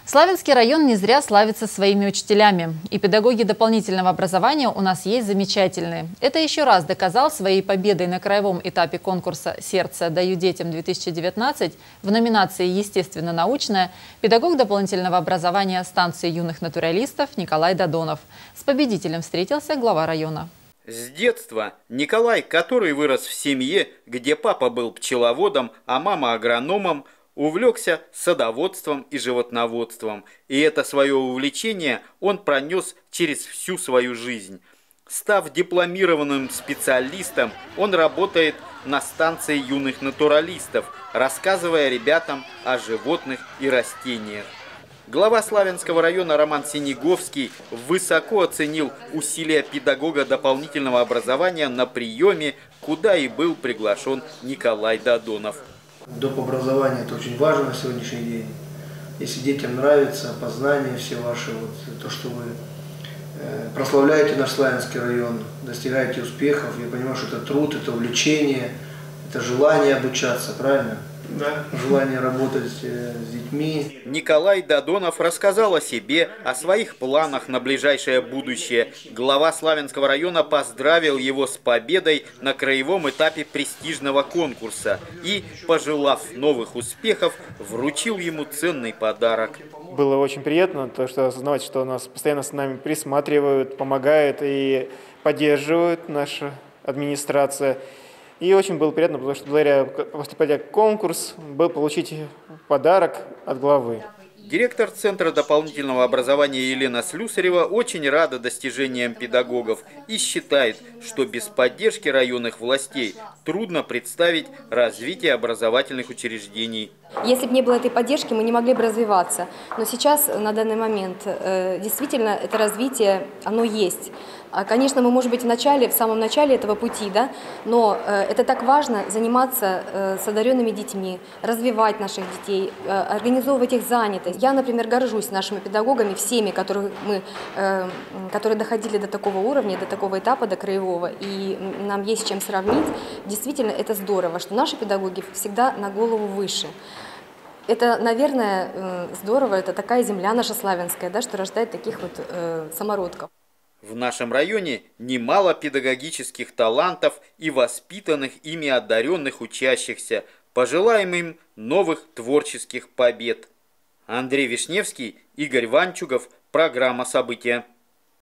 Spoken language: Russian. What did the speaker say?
Славянский район не зря славится своими учителями. И педагоги дополнительного образования у нас есть замечательные. Это еще раз доказал своей победой на краевом этапе конкурса «Сердце даю детям-2019» в номинации «Естественно-научная» педагог дополнительного образования станции юных натуралистов Николай Додонов. С победителем встретился глава района. С детства Николай, который вырос в семье, где папа был пчеловодом, а мама агрономом, увлекся садоводством и животноводством, и это свое увлечение он пронес через всю свою жизнь. Став дипломированным специалистом, он работает на станции юных натуралистов, рассказывая ребятам о животных и растениях. Глава Славянского района Роман Синеговский высоко оценил усилия педагога дополнительного образования на приеме, куда и был приглашен Николай Додонов. Доп. Образование – это очень важно на сегодняшний день. Если детям нравится познания все ваши, то, что вы прославляете наш Славянский район, достигаете успехов, я понимаю, что это труд, это увлечение, это желание обучаться, правильно? Да. Желание работать с детьми. Николай Додонов рассказал о себе, о своих планах на ближайшее будущее. Глава Славянского района поздравил его с победой на краевом этапе престижного конкурса и, пожелав новых успехов, вручил ему ценный подарок. Было очень приятно, что осознавать, что нас постоянно с нами присматривают, помогают и поддерживают наша администрация. И очень было приятно, потому что после победы конкурс был получить подарок от главы. Директор Центра дополнительного образования Елена Слюсарева очень рада достижениям педагогов и считает, что без поддержки районных властей трудно представить развитие образовательных учреждений. Если бы не было этой поддержки, мы не могли бы развиваться. Но сейчас, на данный момент, действительно, это развитие, оно есть. Конечно, мы, может быть, в самом начале этого пути, да, но это так важно заниматься с одаренными детьми, развивать наших детей, организовывать их занятость. Я, например, горжусь нашими педагогами, всеми, которые доходили до такого уровня, до такого этапа, до краевого, и нам есть с чем сравнить. Действительно, это здорово, что наши педагоги всегда на голову выше. Это, наверное, здорово, это такая земля наша славянская, да, что рождает таких вот самородков. В нашем районе немало педагогических талантов и воспитанных ими одаренных учащихся. Пожелаем им новых творческих побед. Андрей Вишневский, Игорь Ванчугов. Программа «События».